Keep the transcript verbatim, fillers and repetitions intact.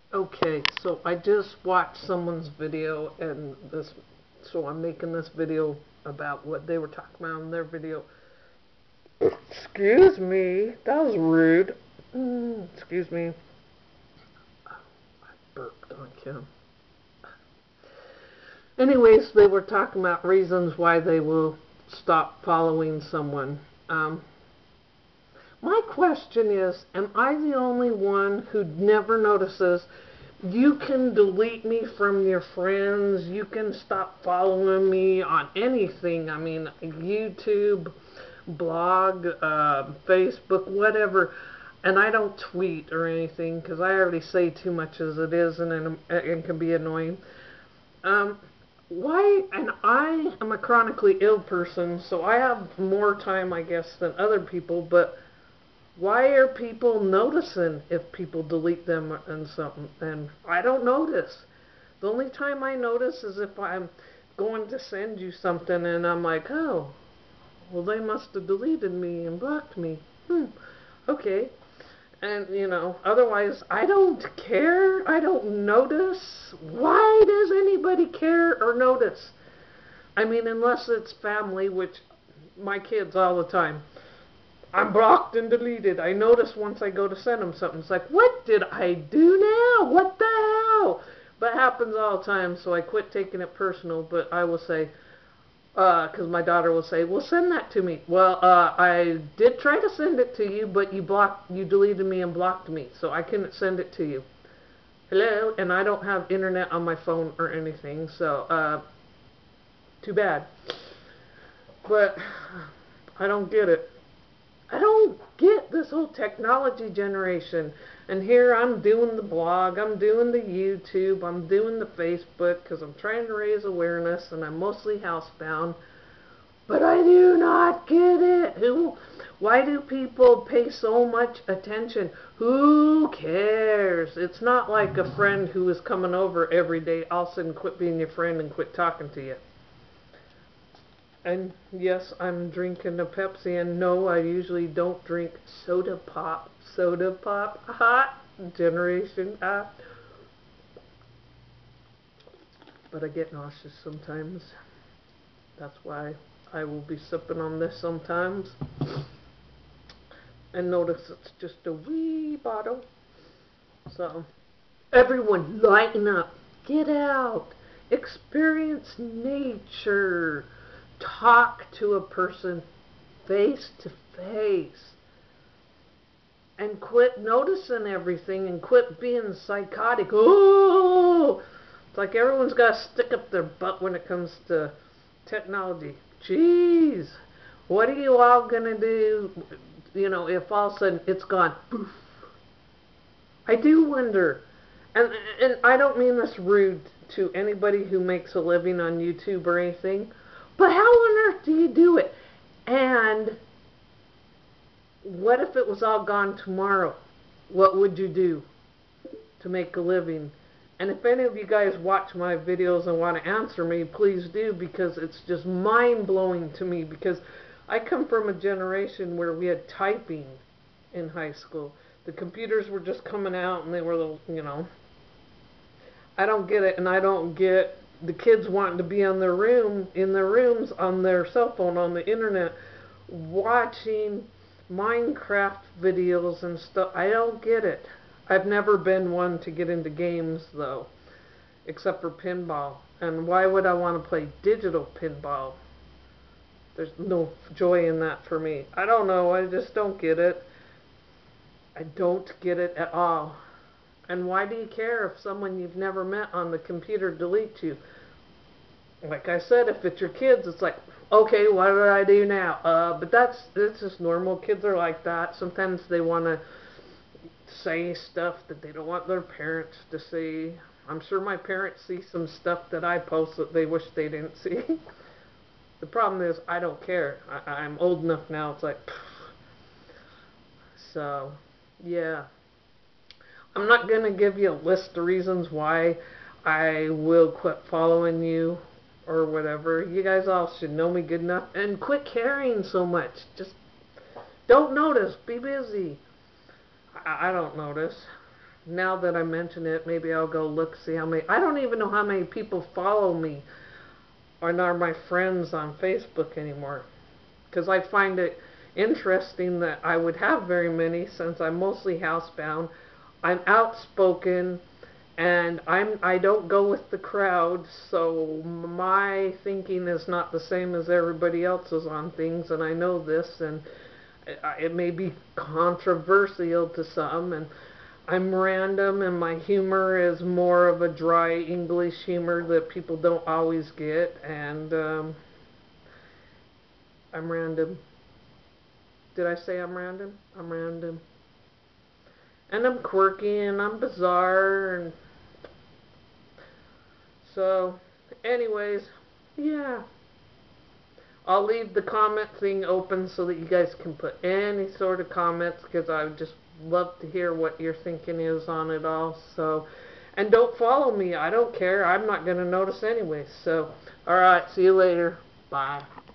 Okay, so I just watched someone's video and this, so I'm making this video about what they were talking about in their video. Excuse me, that was rude. Mm, excuse me. I burped on Kim. Anyways, they were talking about reasons why they will stop following someone. Um, my question is, am I the only one who never notices you can delete me from your friends, you can stop following me on anything, I mean, YouTube, blog, uh, Facebook, whatever, and I don't tweet or anything because I already say too much as it is and it can be annoying. Um, why, and I am a chronically ill person, so I have more time, I guess, than other people, but why are people noticing if people delete them and something? And I don't notice. The only time I notice is if I'm going to send you something and I'm like, oh, well, they must have deleted me and blocked me. Hmm, okay. And, you know, otherwise, I don't care. I don't notice. Why does anybody care or notice? I mean, unless it's family, which my kids all the time. I'm blocked and deleted. I notice once I go to send them something. It's like, what did I do now? What the hell? But it happens all the time, so I quit taking it personal. But I will say, because uh, my daughter will say, well, send that to me. Well, uh, I did try to send it to you, but you blocked, you deleted me and blocked me, so I couldn't send it to you. Hello? And I don't have internet on my phone or anything, so uh, too bad. But I don't get it. I don't get this whole technology generation. And here I'm doing the blog, I'm doing the YouTube, I'm doing the Facebook because I'm trying to raise awareness and I'm mostly housebound. But I do not get it. Who? Why do people pay so much attention? Who cares? It's not like a friend who is coming over every day all of a sudden quit being your friend and quit talking to you. And yes, I'm drinking a Pepsi, and no, I usually don't drink soda pop. Soda pop, hot generation, ah. But I get nauseous sometimes. That's why I will be sipping on this sometimes. And notice it's just a wee bottle. So, everyone lighten up. Get out. Experience nature. Talk to a person face to face and quit noticing everything and quit being psychotic. Oh, it's like everyone's got to stick up their butt when it comes to technology. Jeez, what are you all gonna do, you know, if all of a sudden it's gone? Poof. I do wonder, and and I don't mean this rude to anybody who makes a living on YouTube or anything, but how on earth do you do it? And what if it was all gone tomorrow? What would you do to make a living? And if any of you guys watch my videos and want to answer me, please do, because it's just mind-blowing to me, because I come from a generation where we had typing in high school. The computers were just coming out and they were little, you know. I don't get it, and I don't get the kids wanting to be on their room, in their rooms, on their cell phone, on the internet, watching Minecraft videos and stuff. I don't get it. I've never been one to get into games, though, except for pinball. And why would I want to play digital pinball? There's no joy in that for me. I don't know. I just don't get it. I don't get it at all. And why do you care if someone you've never met on the computer deletes you? Like I said, if it's your kids, it's like, okay, what do I do now? Uh, but that's, that's just normal. Kids are like that. Sometimes they want to say stuff that they don't want their parents to see. I'm sure my parents see some stuff that I post that they wish they didn't see. The problem is, I don't care. I, I'm old enough now, it's like, pfft. So, yeah. I'm not going to give you a list of reasons why I will quit following you or whatever. You guys all should know me good enough. And quit caring so much. Just don't notice. Be busy. I, I don't notice. now that I mention it, maybe I'll go look, see how many. I don't even know how many people follow me or are my friends on Facebook anymore. Because I find it interesting that I would have very many since I'm mostly housebound. I'm outspoken, and I'm I don't go with the crowd, so my thinking is not the same as everybody else's on things, and I know this, and it, it may be controversial to some, and I'm random, and my humor is more of a dry English humor that people don't always get, and um, I'm random. Did I say I'm random? I'm random. And I'm quirky, and I'm bizarre, and so, anyways, yeah. I'll leave the comment thing open so that you guys can put any sort of comments, because I would just love to hear what your thinking is on it all. So, and don't follow me. I don't care. I'm not going to notice anyway. So, alright, see you later. Bye.